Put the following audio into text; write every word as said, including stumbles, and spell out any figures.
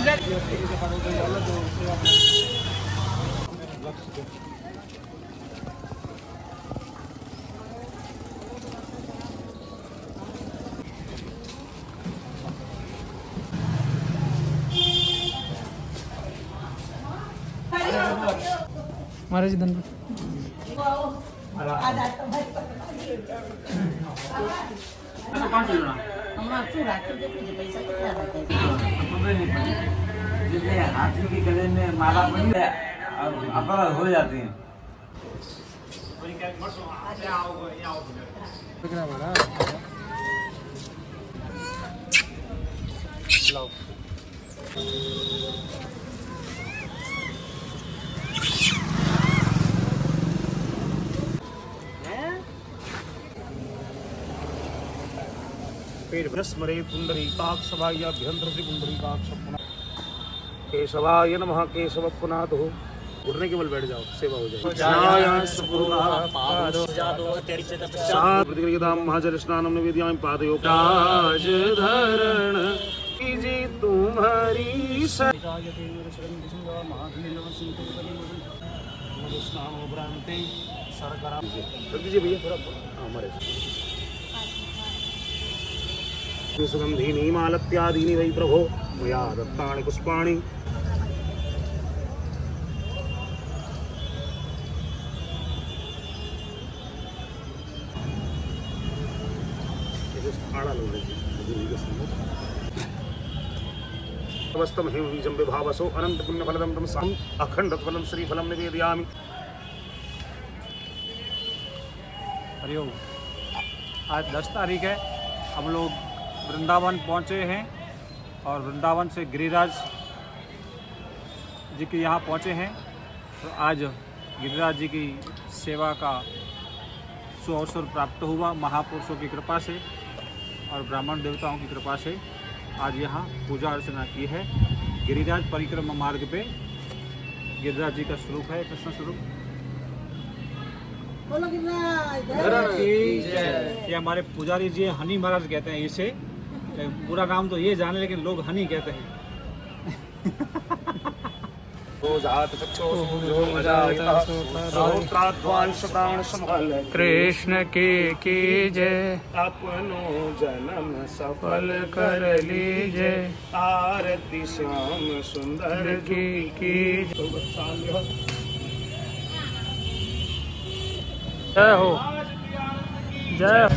महाराज जी धन्यवाद। जिससे हाथी के गले में माला बनी है और अपराध हो जाते हैं। स्मरे पुंडरीकाक्षभाभ्यंतरति पुंडरीकाक्ष केशवाय नमः। केशव पुनाथ हो घुटने के बल बैठ जाओ, सेवा हो जाएगी। महाजल स्नानम निवेद्यामि पादयोः राजधरण कीजिए तुम्हारी भैया थोड़ा हमारे सुगंधीनि मालत्यादीनि वै प्रभो मया दत्तानि पुष्पाणि। नमस्तम हेम बीजम विभावसो अनंत पुण्य फलदम तम साम अखंड फलम श्री फलम निवेदयामि। हरिओम। आज दस तारीख है, हम लोग वृंदावन पहुंचे हैं और वृंदावन से गिरिराज जी के यहाँ पहुंचे हैं। तो आज गिरिराज जी की सेवा का सुअवसर प्राप्त हुआ महापुरुषों की कृपा से और ब्राह्मण देवताओं की कृपा से। आज यहाँ पूजा अर्चना की है। गिरिराज परिक्रमा मार्ग पे गिरिराज जी का स्वरूप है, कृष्ण स्वरूप। ये हमारे पुजारी जी हनी महाराज कहते हैं इसे, पूरा नाम तो ये जाने लेकिन लोग हनी कहते हैं। कृष्ण की की जय, अपनो जन्म सफल कर लीजिए। आरती श्याम सुंदर की की जय हो, जय हो।